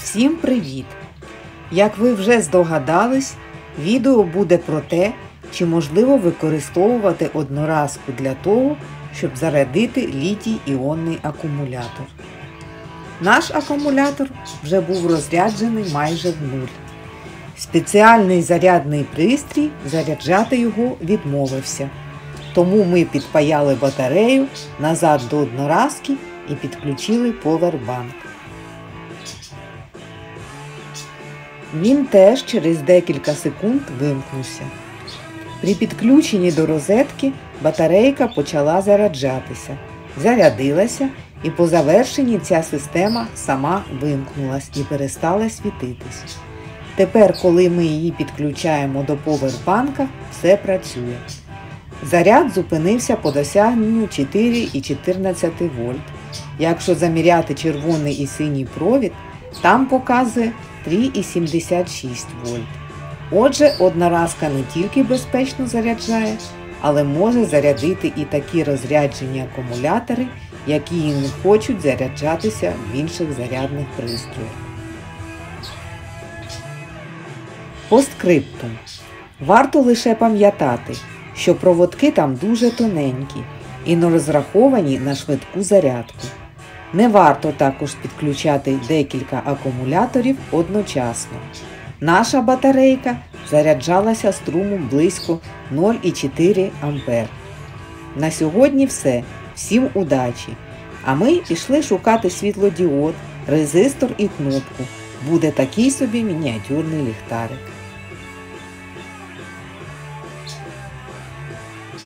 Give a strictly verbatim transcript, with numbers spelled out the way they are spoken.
Всім привіт! Як ви вже здогадались, відео буде про те, чи можливо використовувати одноразку для того, щоб зарядити літій-іонний акумулятор. Наш акумулятор вже був розряджений майже в нуль. Спеціальний зарядний пристрій заряджати його відмовився. Тому ми підпаяли батарею назад до одноразки і підключили повербанк. Він теж через декілька секунд вимкнувся. При підключенні до розетки батарейка почала заряджатися, зарядилася і по завершенні ця система сама вимкнулась і перестала світитись. Тепер, коли ми її підключаємо до повербанка, все працює. Заряд зупинився по досягненню чотири і чотирнадцять вольт. Якщо заміряти червоний і синій провід, там показує три і сімдесят шість вольт. Отже, одноразка не тільки безпечно заряджає, але може зарядити і такі розряджені акумулятори, які не хочуть заряджатися в інших зарядних пристроях. Постскриптум. Варто лише пам'ятати, що проводки там дуже тоненькі і не розраховані на швидку зарядку. Не варто також підключати декілька акумуляторів одночасно. Наша батарейка заряджалася струмом близько нуль і чотири ампер. На сьогодні все. Всім удачі! А ми пішли шукати світлодіод, резистор і кнопку. Буде такий собі мініатюрний ліхтарик.